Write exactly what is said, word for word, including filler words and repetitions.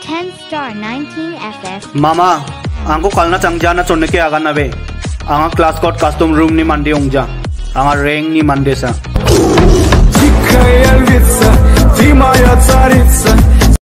ten star nineteen F F. Mama, angko kalna changja na Chonike Aganabe. Anga class code custom room ni mandi ongja. Anga rank ni mandi sa.